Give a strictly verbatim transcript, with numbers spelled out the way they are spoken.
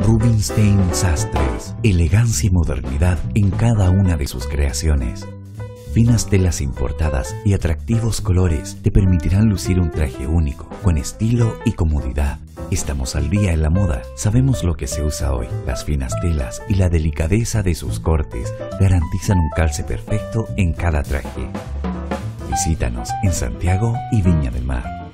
Rubinstein Sastres, elegancia y modernidad en cada una de sus creaciones. Finas telas importadas y atractivos colores te permitirán lucir un traje único, con estilo y comodidad. Estamos al día en la moda, sabemos lo que se usa hoy. Las finas telas y la delicadeza de sus cortes garantizan un calce perfecto en cada traje. Visítanos en Santiago y Viña del Mar.